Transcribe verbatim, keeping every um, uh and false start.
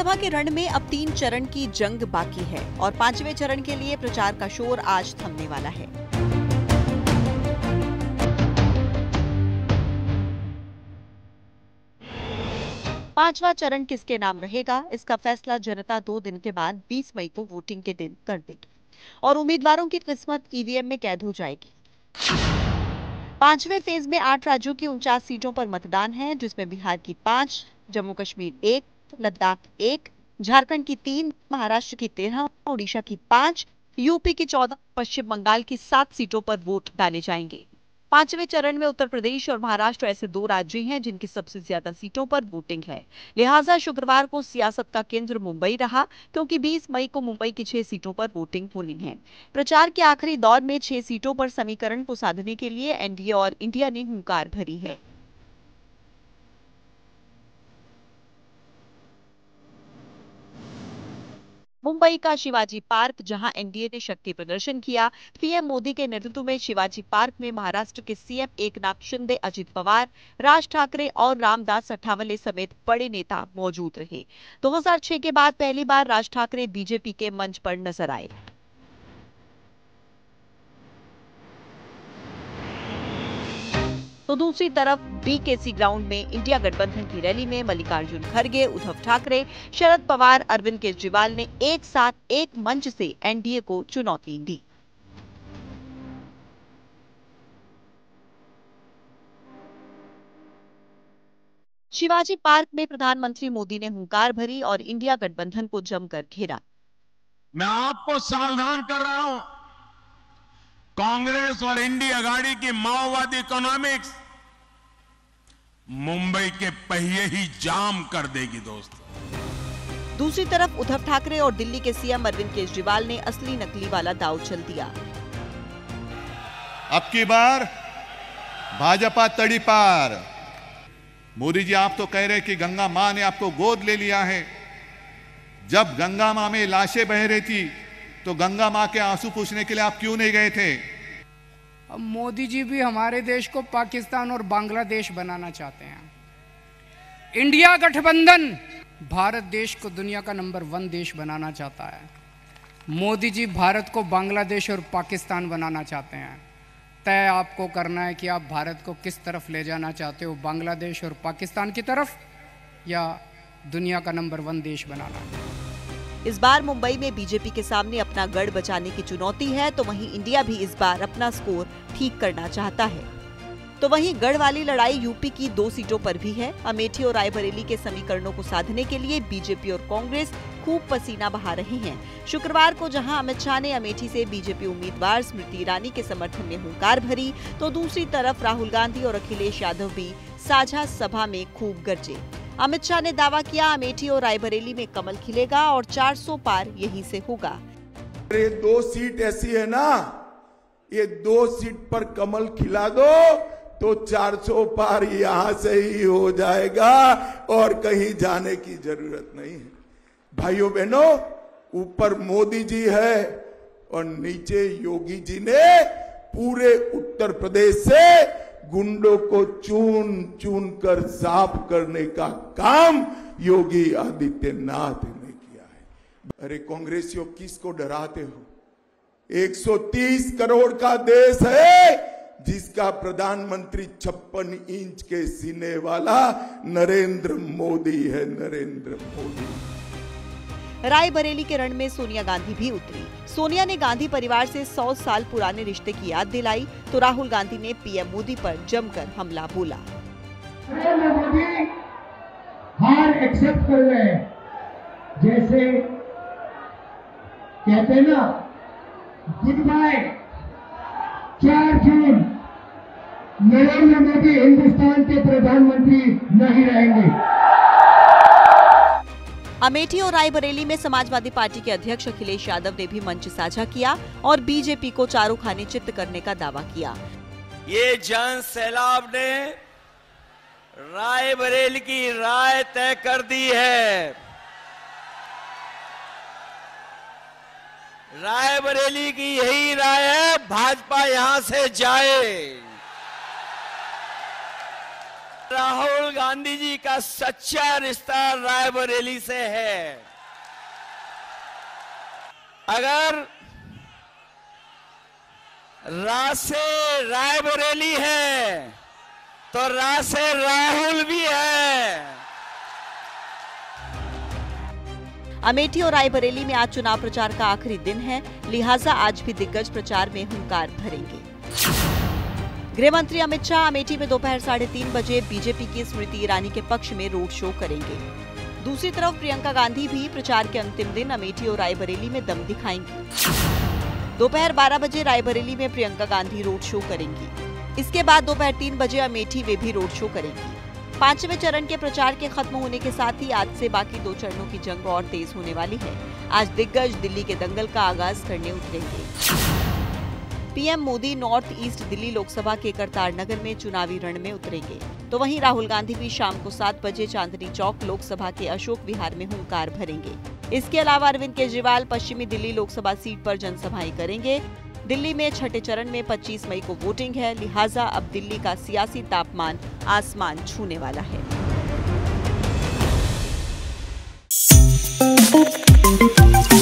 लोकसभा के रण में अब तीन चरण की जंग बाकी है और पांचवें चरण के लिए प्रचार का शोर आज थमने वाला है। पांचवा चरण किसके नाम रहेगा, इसका फैसला जनता दो दिन के बाद बीस मई को वोटिंग के दिन कर देगी और उम्मीदवारों की किस्मत ईवीएम में कैद हो जाएगी। पांचवें फेज में आठ राज्यों की उनचास सीटों पर मतदान है, जिसमें बिहार की पांच, जम्मू कश्मीर एक, लद्दाख एक, झारखंड की तीन, महाराष्ट्र की तेरह, ओडिशा की पांच, यूपी की चौदह, पश्चिम बंगाल की सात सीटों पर वोट डाले जाएंगे। पांचवें चरण में उत्तर प्रदेश और महाराष्ट्र ऐसे दो राज्य हैं जिनकी सबसे ज्यादा सीटों पर वोटिंग है। लिहाजा शुक्रवार को सियासत का केंद्र मुंबई रहा, क्योंकि बीस मई को मुंबई की छह सीटों पर वोटिंग होनी है। प्रचार के आखिरी दौर में छह सीटों पर समीकरण को साधने के लिए एनडीए और इंडिया ने हुंकार भरी है। मुंबई का शिवाजी पार्क, जहां एनडीए ने शक्ति प्रदर्शन किया। पीएम मोदी के नेतृत्व में शिवाजी पार्क में महाराष्ट्र के सीएम एकनाथ शिंदे, अजित पवार, राज ठाकरे और रामदास अठावले समेत बड़े नेता मौजूद रहे। दो हज़ार छह के बाद पहली बार राज ठाकरे बीजेपी के मंच पर नजर आए। तो दूसरी तरफ बीकेसी ग्राउंड में इंडिया गठबंधन की रैली में मल्लिकार्जुन खड़गे, उद्धव ठाकरे, शरद पवार, अरविंद केजरीवाल ने एक साथ एक मंच से एनडीए को चुनौती दी। शिवाजी पार्क में प्रधानमंत्री मोदी ने हुंकार भरी और इंडिया गठबंधन को जमकर घेरा। मैं आपको सावधान कर रहा हूं, कांग्रेस और इंडिया आघाड़ी की माओवादी इकोनॉमिक्स मुंबई के पहिए ही जाम कर देगी दोस्तों। दूसरी तरफ उद्धव ठाकरे और दिल्ली के सीएम अरविंद केजरीवाल ने असली नकली वाला दांव चल दिया। अब की बार भाजपा तड़ी पार। मोदी जी, आप तो कह रहे कि गंगा मां ने आपको गोद ले लिया है। जब गंगा मां में लाशें बह रही थी तो गंगा मां के आंसू पूछने के लिए आप क्यों नहीं गए थे? अब मोदी जी भी हमारे देश को पाकिस्तान और बांग्लादेश बनाना चाहते हैं। इंडिया गठबंधन भारत देश को दुनिया का नंबर वन देश बनाना चाहता है। मोदी जी भारत को बांग्लादेश और पाकिस्तान बनाना चाहते हैं। तय आपको करना है कि आप भारत को किस तरफ ले जाना चाहते हो, बांग्लादेश और पाकिस्तान की तरफ या दुनिया का नंबर वन देश बनाना। इस बार मुंबई में बीजेपी के सामने अपना गढ़ बचाने की चुनौती है, तो वहीं इंडिया भी इस बार अपना स्कोर ठीक करना चाहता है। तो वहीं गढ़ वाली लड़ाई यूपी की दो सीटों पर भी है। अमेठी और रायबरेली के समीकरणों को साधने के लिए बीजेपी और कांग्रेस खूब पसीना बहा रही हैं। शुक्रवार को जहां अमित शाह ने अमेठी से बीजेपी उम्मीदवार स्मृति ईरानी के समर्थन में हुंकार भरी, तो दूसरी तरफ राहुल गांधी और अखिलेश यादव भी साझा सभा में खूब गरजे। अमित शाह ने दावा किया, अमेठी और रायबरेली में कमल खिलेगा और चार सौ पार यहीं से होगा। ये दो सीट ऐसी है ना, ये दो सीट पर कमल खिला दो तो चार सौ पार यहां से ही हो जाएगा और कहीं जाने की जरूरत नहीं है। भाइयों बहनों, ऊपर मोदी जी है और नीचे योगी जी ने पूरे उत्तर प्रदेश से गुंडों को चुन चुन कर साफ करने का काम योगी आदित्यनाथ ने किया है। अरे कांग्रेसियों, किसको डराते हो? एक सौ तीस करोड़ का देश है जिसका प्रधानमंत्री छप्पन इंच के सीने वाला नरेंद्र मोदी है। नरेंद्र मोदी। रायबरेली के रण में सोनिया गांधी भी उतरी। सोनिया ने गांधी परिवार से सौ साल पुराने रिश्ते की याद दिलाई, तो राहुल गांधी ने पीएम मोदी पर जमकर हमला बोला। नरेंद्र मोदी हार एक्सेप्ट कर रहे हैं, जैसे कहते हैं ना, गुड बाय चार जून नरेंद्र मोदी हिंदुस्तान के प्रधानमंत्री नहीं रहेंगे। अमेठी और रायबरेली में समाजवादी पार्टी के अध्यक्ष अखिलेश यादव ने भी मंच साझा किया और बीजेपी को चारों खाने चित्त करने का दावा किया। ये जन सैलाब ने रायबरेली की राय तय कर दी है। रायबरेली की यही राय है, भाजपा यहां से जाए। राहुल गांधी जी का सच्चा रिश्ता रायबरेली से है। अगर रा से रायबरेली है तो रा से राहुल भी है। अमेठी और रायबरेली में आज चुनाव प्रचार का आखिरी दिन है, लिहाजा आज भी दिग्गज प्रचार में हुंकार भरेंगे। गृह मंत्री अमित शाह अमेठी में दोपहर साढ़े तीन बजे बीजेपी की स्मृति ईरानी के पक्ष में रोड शो करेंगे। दूसरी तरफ प्रियंका गांधी भी प्रचार के अंतिम दिन अमेठी और रायबरेली में दम दिखाएंगी। दोपहर बारह बजे रायबरेली में प्रियंका गांधी रोड शो करेंगी। इसके बाद दोपहर तीन बजे अमेठी में भी रोड शो करेंगी। पांचवें चरण के प्रचार के खत्म होने के साथ ही आज से बाकी दो चरणों की जंग और तेज होने वाली है। आज दिग्गज दिल्ली के दंगल का आगाज करने उतरेंगे। PM Modi north east Delhi Lok Sabha के करतार नगर में चुनावी रण में उतरेंगे, तो वहीं राहुल गांधी भी शाम को सात बजे चांदनी चौक लोकसभा के अशोक विहार में हुंकार भरेंगे। इसके अलावा अरविंद केजरीवाल पश्चिमी दिल्ली लोकसभा सीट पर जनसभाएं करेंगे। दिल्ली में छठे चरण में पच्चीस मई को वोटिंग है, लिहाजा अब दिल्ली का सियासी तापमान आसमान छूने वाला है।